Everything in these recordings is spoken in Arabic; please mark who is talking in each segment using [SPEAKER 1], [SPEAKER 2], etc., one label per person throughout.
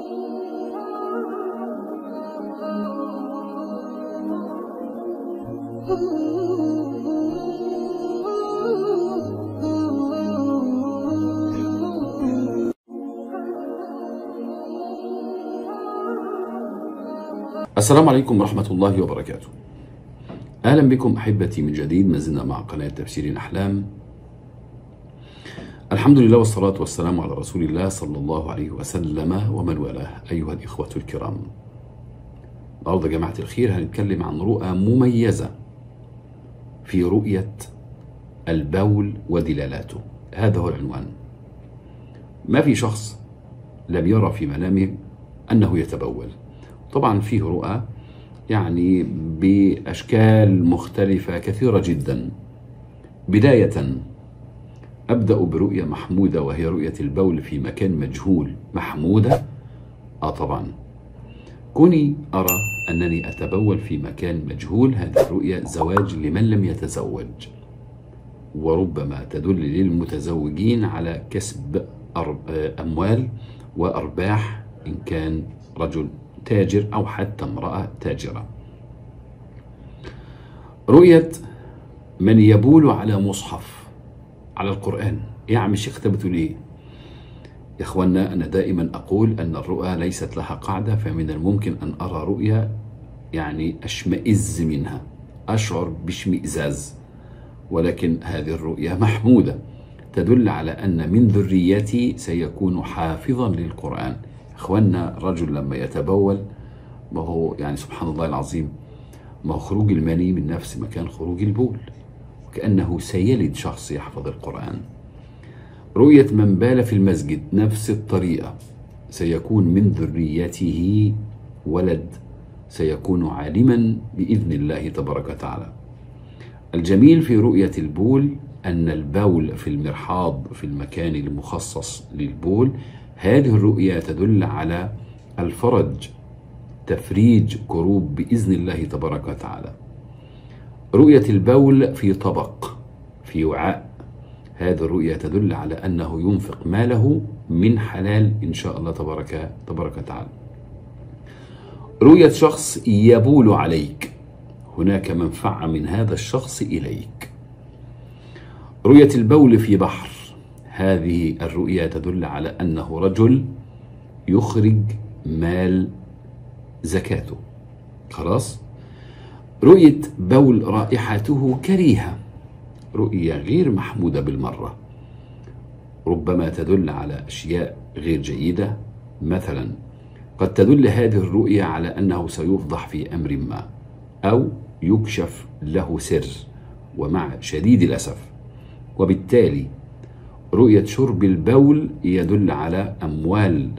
[SPEAKER 1] السلام عليكم ورحمة الله وبركاته. أهلا بكم أحبتي من جديد، ما زلنا مع قناة تفسير الأحلام. الحمد لله والصلاة والسلام على رسول الله صلى الله عليه وسلم ومن والاه. أيها الإخوة الكرام، النهارده يا جماعة الخير هنتكلم عن رؤى مميزة في رؤية البول ودلالاته. هذا هو العنوان. ما في شخص لم يرى في منامه أنه يتبول. طبعا فيه رؤى يعني بأشكال مختلفة كثيرة جدا. بداية أبدأ برؤية محمودة، وهي رؤية البول في مكان مجهول. محمودة؟ طبعا. كوني أرى أنني أتبول في مكان مجهول، هذه الرؤية زواج لمن لم يتزوج، وربما تدل للمتزوجين على كسب أموال وأرباح، إن كان رجل تاجر أو حتى امرأة تاجرة. رؤية من يبول على مصحف، على القرآن. يا عم الشيخ بتقول ايه؟ يا اخوانا، أنا دائما أقول أن الرؤى ليست لها قاعدة، فمن الممكن أن أرى رؤيا يعني أشمئز منها، أشعر باشمئزاز، ولكن هذه الرؤيا محمودة تدل على أن من ذريتي سيكون حافظا للقرآن. اخوانا، رجل لما يتبول، ما هو يعني سبحان الله العظيم، ما هو خروج المني من نفس مكان خروج البول، وكأنه سيلد شخص يحفظ القرآن. رؤية من بال في المسجد نفس الطريقة، سيكون من ذريته ولد سيكون عالما بإذن الله تبارك وتعالى. الجميل في رؤية البول أن البول في المرحاض، في المكان المخصص للبول، هذه الرؤية تدل على الفرج، تفريج كروب بإذن الله تبارك وتعالى. رؤية البول في طبق، في وعاء، هذه الرؤية تدل على أنه ينفق ماله من حلال إن شاء الله تبارك وتعالى. رؤية شخص يبول عليك، هناك منفعة من هذا الشخص إليك. رؤية البول في بحر، هذه الرؤية تدل على أنه رجل يخرج مال زكاته. خلاص. رؤية بول رائحته كريهة، رؤية غير محمودة بالمرة، ربما تدل على أشياء غير جيدة. مثلا قد تدل هذه الرؤية على أنه سيفضح في أمر ما، أو يكشف له سر، ومع شديد الأسف. وبالتالي رؤية شرب البول يدل على أموال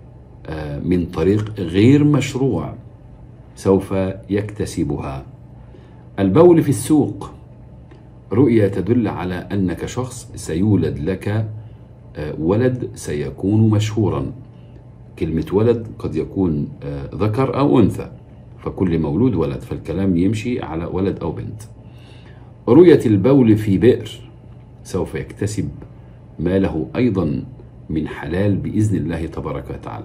[SPEAKER 1] من طريق غير مشروع سوف يكتسبها. البول في السوق، رؤية تدل على أنك شخص سيولد لك ولد سيكون مشهورا. كلمة ولد قد يكون ذكر أو أنثى، فكل مولود ولد، فالكلام يمشي على ولد أو بنت. رؤية البول في بئر، سوف يكتسب ماله أيضا من حلال بإذن الله تبارك وتعالى.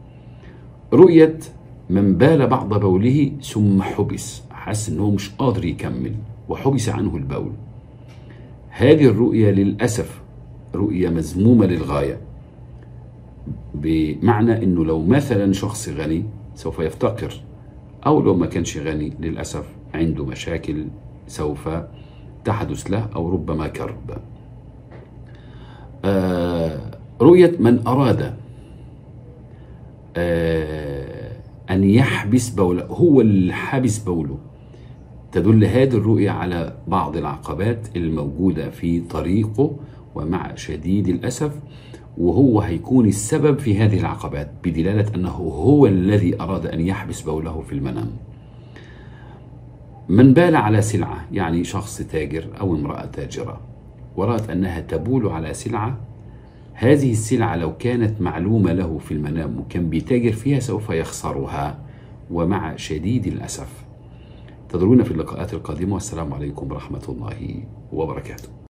[SPEAKER 1] رؤية من بال بعض بوله ثم حبس، حس أنه مش قادر يكمل وحبس عنه البول، هذه الرؤية للأسف رؤية مذمومة للغاية. بمعنى أنه لو مثلا شخص غني سوف يفتقر، أو لو ما كانش غني للأسف عنده مشاكل سوف تحدث له، أو ربما كرب. رؤية من أراد أن يحبس بوله، هو اللي حبس بوله، تدل هذه الرؤية على بعض العقبات الموجودة في طريقه، ومع شديد الأسف وهو هيكون السبب في هذه العقبات، بدلالة أنه هو الذي أراد أن يحبس بوله في المنام. من بال على سلعة، يعني شخص تاجر أو امرأة تاجرة ورأت أنها تبول على سلعة، هذه السلعة لو كانت معلومة له في المنام وكان بيتاجر فيها سوف يخسرها، ومع شديد الأسف. تدرون في اللقاءات القادمة، والسلام عليكم ورحمة الله وبركاته.